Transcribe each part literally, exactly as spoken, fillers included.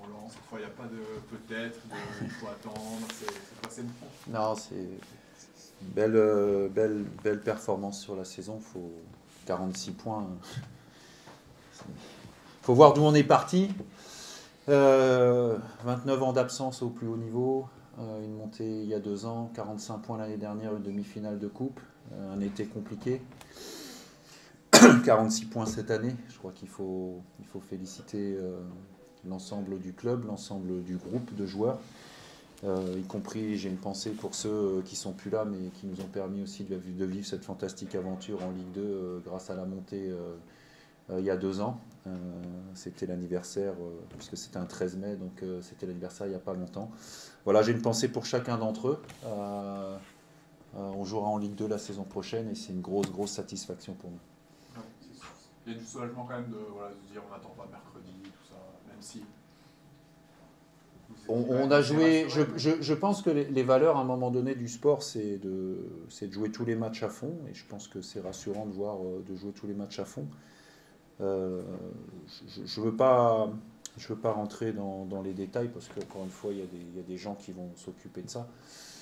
Roland, cette fois il n'y a pas de peut-être, de il faut attendre, c'est passé le fond. Non, c'est une belle, euh, belle, belle performance sur la saison. Faut quarante-six points. Il faut voir d'où on est parti. Euh, vingt-neuf ans d'absence au plus haut niveau. Euh, une montée il y a deux ans, quarante-cinq points l'année dernière, une demi-finale de coupe. Euh, un été compliqué. quarante-six points cette année. Je crois qu'il faut, il faut féliciter euh, l'ensemble du club, l'ensemble du groupe de joueurs. Euh, y compris, j'ai une pensée pour ceux euh, qui sont plus là, mais qui nous ont permis aussi de, de vivre cette fantastique aventure en Ligue deux euh, grâce à la montée euh, euh, il y a deux ans. Euh, c'était l'anniversaire, euh, puisque c'était un treize mai, donc euh, c'était l'anniversaire il n'y a pas longtemps. Voilà, j'ai une pensée pour chacun d'entre eux. Euh, euh, on jouera en Ligue deux la saison prochaine et c'est une grosse, grosse satisfaction pour nous. Ouais, il y a du soulagement quand même de, voilà, de dire on n'attend pas mercredi, tout ça, même si. On, on a joué, je, je, je pense que les, les valeurs à un moment donné du sport, c'est de, c'est de jouer tous les matchs à fond, et je pense que c'est rassurant de voir de jouer tous les matchs à fond. Euh, je ne veux pas, je veux pas rentrer dans, dans les détails parce qu'encore une fois, il y, a des, il y a des gens qui vont s'occuper de ça.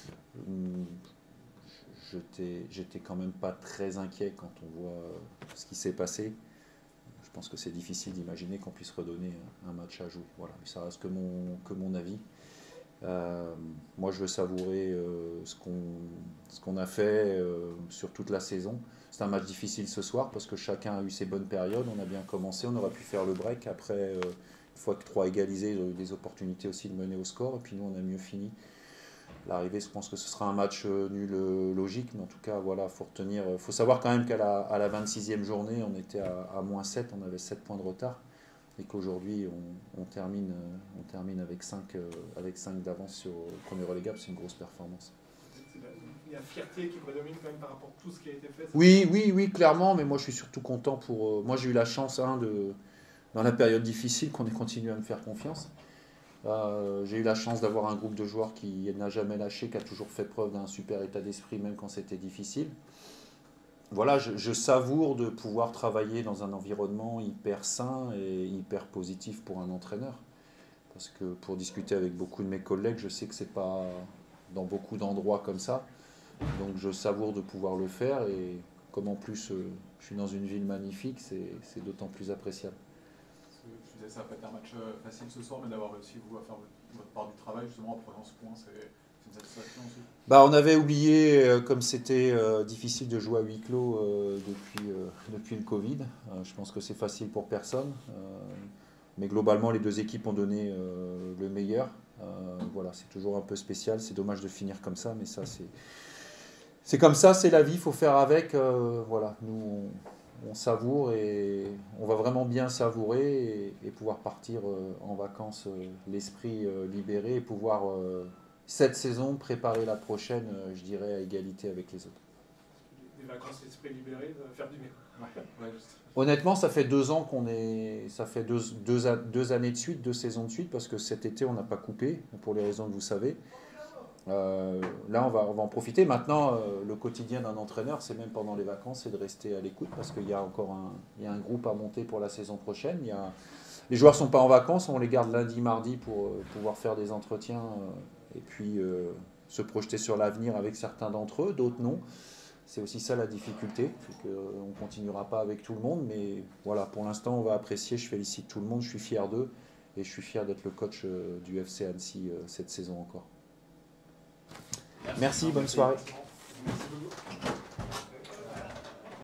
J'étais, j'étais quand même pas très inquiet quand on voit ce qui s'est passé. Je pense que c'est difficile d'imaginer qu'on puisse redonner un match à jouer. Voilà, mais ça reste que mon, que mon avis. Euh, moi, je veux savourer euh, ce qu'on ce qu'on a fait euh, sur toute la saison. C'est un match difficile ce soir parce que chacun a eu ses bonnes périodes. On a bien commencé, on aurait pu faire le break. Après, euh, une fois que trois égalisés, il y a eu des opportunités aussi de mener au score. Et puis nous, on a mieux fini. L'arrivée, je pense que ce sera un match nul logique, mais en tout cas, voilà, faut retenir. Il faut savoir quand même qu'à la, à la vingt-sixième journée, on était à, à moins sept, on avait sept points de retard, et qu'aujourd'hui, on, on, termine, on termine avec cinq, avec cinq d'avance sur le premier relégable, c'est une grosse performance. Il y a fierté qui prédomine quand même par rapport à tout ce qui a été fait. Oui, oui, oui, clairement, mais moi je suis surtout content pour. Moi j'ai eu la chance, hein, de, dans la période difficile, qu'on ait continué à me faire confiance. Euh, j'ai eu la chance d'avoir un groupe de joueurs qui n'a jamais lâché, qui a toujours fait preuve d'un super état d'esprit, même quand c'était difficile. Voilà, je, je savoure de pouvoir travailler dans un environnement hyper sain et hyper positif pour un entraîneur. Parce que pour discuter avec beaucoup de mes collègues, je sais que c'est pas dans beaucoup d'endroits comme ça. Donc je savoure de pouvoir le faire et comme en plus euh, je suis dans une ville magnifique, c'est d'autant plus appréciable. Je disais, ça va pas être un match facile ce soir, mais d'avoir réussi vous à faire votre part du travail justement en prenant ce point, c'est une satisfaction aussi. Bah, on avait oublié, euh, comme c'était euh, difficile de jouer à huis clos euh, depuis, euh, depuis le Covid. Euh, je pense que c'est facile pour personne. Euh, mais globalement, les deux équipes ont donné euh, le meilleur. Euh, voilà, c'est toujours un peu spécial. C'est dommage de finir comme ça, mais ça, c'est. C'est comme ça, c'est la vie, il faut faire avec. Euh, voilà, nous, on, on savoure et on va vraiment bien savourer et, et pouvoir partir euh, en vacances euh, l'esprit euh, libéré et pouvoir, euh, cette saison, préparer la prochaine, euh, je dirais, à égalité avec les autres. Des vacances, l'esprit libéré, ça va faire du bien. Ouais, ouais, honnêtement, ça fait deux ans qu'on est. Ça fait deux, deux, deux années de suite, deux saisons de suite, parce que cet été, on n'a pas coupé, pour les raisons que vous savez. Euh, là, on va, on va en profiter. Maintenant, euh, le quotidien d'un entraîneur, c'est même pendant les vacances, c'est de rester à l'écoute parce qu'il y a encore un, il y a un groupe à monter pour la saison prochaine. Il y a, les joueurs ne sont pas en vacances, on les garde lundi, mardi pour euh, pouvoir faire des entretiens euh, et puis euh, se projeter sur l'avenir avec certains d'entre eux, d'autres non. C'est aussi ça la difficulté, c'est qu'on ne continuera pas avec tout le monde, mais voilà, pour l'instant, on va apprécier. Je félicite tout le monde, je suis fier d'eux et je suis fier d'être le coach euh, du F C Annecy euh, cette saison encore. Merci, Merci bonne soirée.